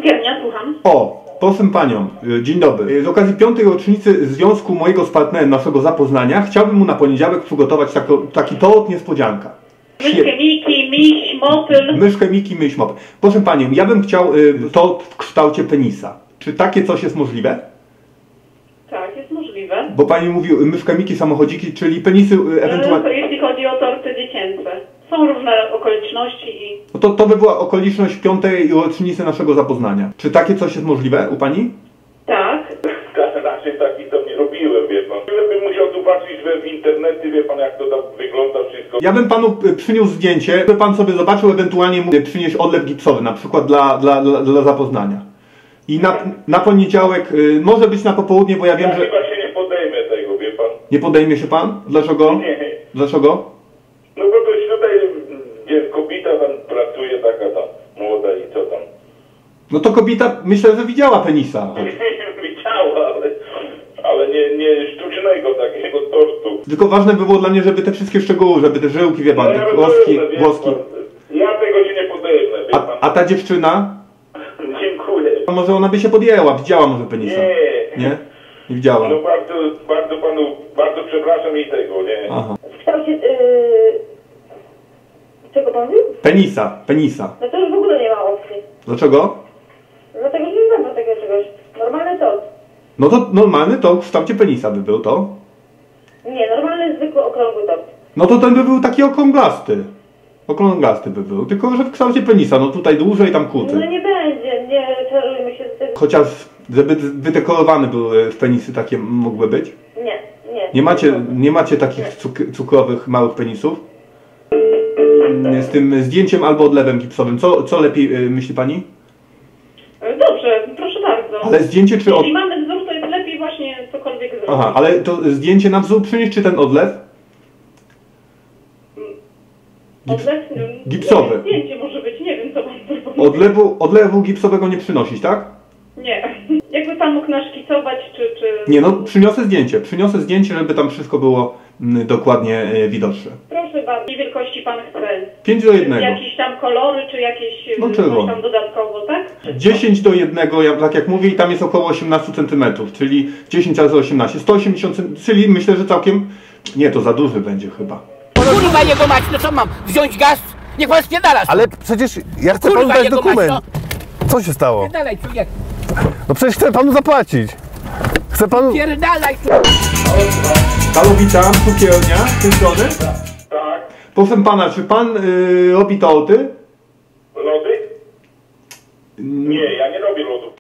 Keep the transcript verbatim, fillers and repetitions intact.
Cukiernia, słucham. O, proszę panią, dzień dobry. Z okazji piątej rocznicy związku mojego z partnerem, naszego zapoznania, chciałbym mu na poniedziałek przygotować tako, taki tort niespodzianka. Myszkę Miki, miś, motyl. Myszkę Miki, miś, motyl. Proszę panią, ja bym chciał y, tort w kształcie penisa. Czy takie coś jest możliwe? Tak, jest możliwe. Bo pani mówił myszka Miki, samochodziki, czyli penisy y, ewentualnie... Jeśli chodzi o torty dziecięce. Są różne okoliczności i... No to, to by była okoliczność piątej rocznicy naszego zapoznania. Czy takie coś jest możliwe u pani? Tak. Raczej taki to nie robiłem, wie pan. Tyle bym musiał zobaczyć w internecie, wie pan, jak to tam wygląda wszystko. Ja bym panu przyniósł zdjęcie, by pan sobie zobaczył, ewentualnie mógł przynieść odlew gipsowy, na przykład dla, dla, dla, dla zapoznania. I na, na poniedziałek, y, może być na popołudnie, bo ja wiem, ja że... chyba się nie podejmę tego, wie pan. Nie podejmie się pan? Dlaczego? Nie. Dlaczego? No bo to tutaj, gdzie kobieta tam pracuje, taka tam młoda i co tam. No to kobieta, myślę, że widziała penisa. Widziała, ale, ale nie, nie sztucznego takiego tortu. Tylko ważne by było dla mnie, żeby te wszystkie szczegóły, żeby te żyłki, wie pan, No te ja włoski, rozumiem, wie włoski. pan. Ja tego się nie podejmę, wie pan. A, a ta dziewczyna? Dziękuję. A może ona by się podjęła, widziała może penisa? Nie. Nie? Nie widziała. No bardzo, bardzo panu, bardzo przepraszam i tego, nie? Aha. W kształcie... Yy... Czego pan mówił? Penisa, penisa. No to już w ogóle nie ma opcji. Dlaczego? Dlatego, że nie znam do tego czegoś. Normalny tort. No to normalny to w kształcie penisa by był to. Nie, normalny, zwykły, okrągły tort. No to ten by był taki okrąglasty. Okrąglasty by był, tylko że w kształcie penisa, no tutaj dłużej, tam krócej. No nie będzie, nie czarujmy się z tym. Chociaż, żeby wydekorowane były w penisy takie mogły być? Nie, nie. Nie macie, nie macie takich cuk cukrowych, małych penisów? Z tym zdjęciem albo odlewem gipsowym. Co, co lepiej myśli pani? Dobrze, proszę bardzo. Ale zdjęcie czy od... Jeśli mamy wzór, to jest lepiej właśnie cokolwiek zrobić. Aha, ale to zdjęcie na wzór przynieść, czy ten odlew? Gips... Odlew, Gipsowy. Nie, zdjęcie może być, nie wiem co pan proponuje. Odlewu, odlewu gipsowego nie przynosić, tak? Nie. Jakby pan mógł naszkicować, czy, czy... Nie, no przyniosę zdjęcie. Przyniosę zdjęcie, żeby tam wszystko było mm, dokładnie e, widoczne. Proszę bardzo. Jakiej wielkości pan chce? pięć do jednego. Jakieś tam kolory, czy jakieś No, coś czerwone. tam dodatkowo, tak? dziesięć do jednego, ja, tak jak mówię, i tam jest około osiemnaście centymetrów, czyli dziesięć razy osiemnaście, sto osiemdziesiąt centymetrów, czyli myślę, że całkiem... Nie, to za duży będzie chyba. Kurwa jego mać, no co mam? Wziąć gaz? Niech pan spierdala! Ale przecież ja chcę panu dać dokument. Mać, no. Co się stało? Pierdalaj, człowiek! No przecież chcę panu zapłacić. Chcę panu... Pierdalaj! Halo, witam, cukiernia, z tej strony. Tak. Proszę pana, czy pan y, robi torty? Lody? Nie, ja nie robię lodów.